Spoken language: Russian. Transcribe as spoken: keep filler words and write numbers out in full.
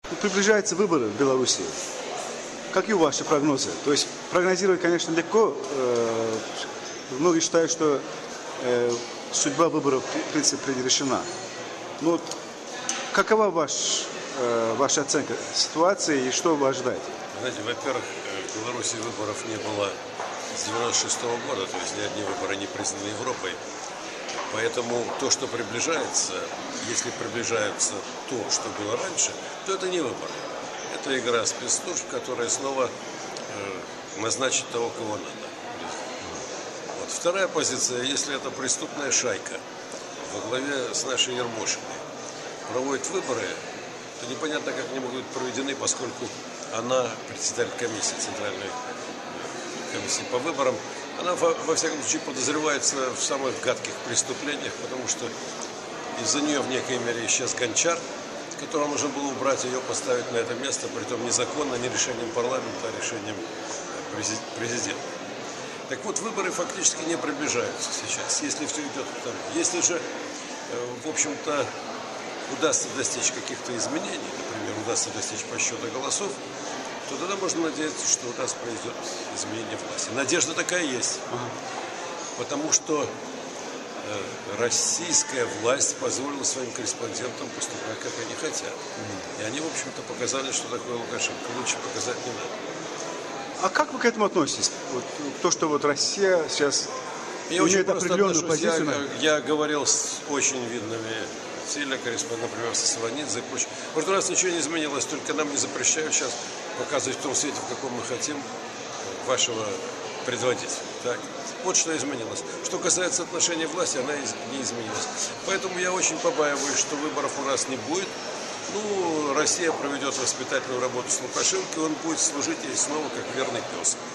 Приближаются выборы в Беларуси. Какие ваши прогнозы? То есть прогнозировать, конечно, легко. Многие считают, что судьба выборов, в принципе, предрешена. Но какова ваш, ваша оценка ситуации и что вы ожидаете? Знаете, во-первых, в Беларуси выборов не было с девяносто шестого года, то есть ни одни выборы не признаны Европой. Поэтому то, что приближается, если приближается то, что было раньше, то это не выборы. Это игра спецслужб, которая снова э, назначит того, кого надо. Вот. Вторая позиция, если это преступная шайка во главе с нашей Ермошиной проводит выборы, то непонятно, как они могут быть проведены, поскольку она председатель комиссии, Центральной комиссии по выборам. Она, во, во всяком случае, подозревается в самых гадких преступлениях, потому что из-за нее в некой мере исчез Гончар, которого нужно было убрать, ее поставить на это место, притом незаконно, не решением парламента, а решением президента. Так вот, выборы фактически не приближаются сейчас, если все идет к тому. Если же, в общем-то, удастся достичь каких-то изменений, например, удастся достичь подсчета голосов, то тогда можно надеяться, что у нас произойдет изменение власти. Надежда такая есть. Потому что э, российская власть позволила своим корреспондентам поступать, как они хотят. И они, в общем-то, показали, что такое Лукашенко. Лучше показать не надо. А как вы к этому относитесь? Вот, то, что вот Россия сейчас я имеет определенную позицию. Я, я говорил с очень видными корреспондентами, например, со Сванидзе и прочее. Может, у нас ничего не изменилось, только нам не запрещают сейчас показывать в том свете, в каком мы хотим, вашего предводителя. Так. Вот что изменилось. Что касается отношений власти, она не изменилась. Поэтому я очень побаиваюсь, что выборов у нас не будет. Ну, Россия проведет воспитательную работу с Лукашенко, и он будет служить ей снова как верный пес.